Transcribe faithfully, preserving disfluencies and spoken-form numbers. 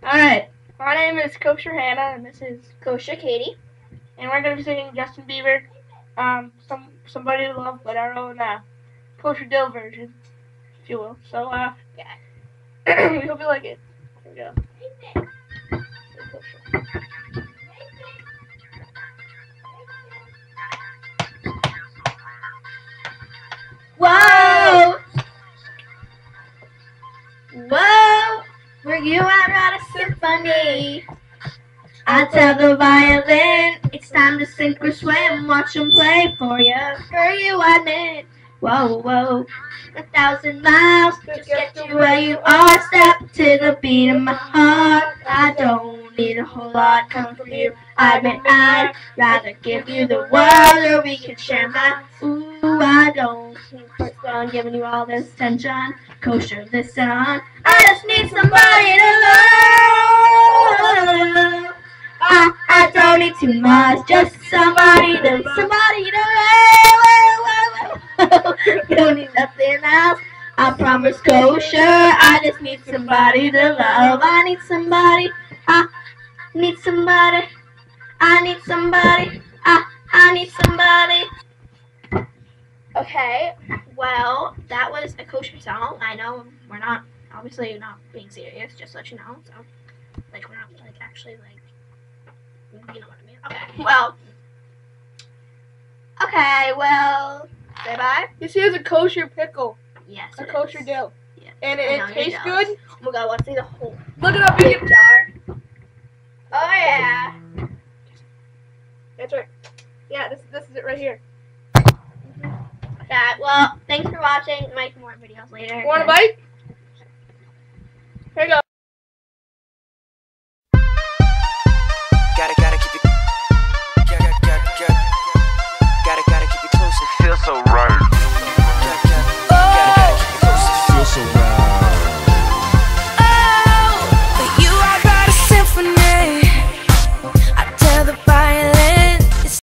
Alright, my name is Kosher Hannah, and this is Kosher Katie, and we're going to be singing Justin Bieber, um, some Somebody to Love, but our own uh, Kosher Dill version, if you will. So, uh, yeah, we hope you like it. Here we go. Whoa! Whoa! Were you out at a symphony? I tell the violin, it's time to sink or swim. Watch 'em play for you, for you I knit. Whoa, whoa, a thousand miles to get you where you are. Step to the beat of my heart. I don't need a whole lot come from you. I admit I'd rather give you the world, or we could share my. Ooh, I don't think first on giving you all this attention. Kosher, listen on. I just need somebody to love. I, I don't need too much, just somebody to somebody to you don't need nothing else. I promise kosher. I just need somebody to love. I need somebody. I need somebody. I need somebody. I I need somebody. Okay, well, that was a kosher song. I know we're not obviously not being serious, just to let you know. So, like, we're not like actually like. You know what I mean? Okay. Well. Okay. Well. Say bye. This here's a kosher pickle, Yes. a it kosher is. dill, Yeah. and I it, know it it tastes does. good. Oh my God! Let's see the whole Look it up. big You can, jar. Oh yeah. that's right. Yeah, this this is it right here. That. Well, thanks for watching. Make more videos later. Want a bite? Here you go.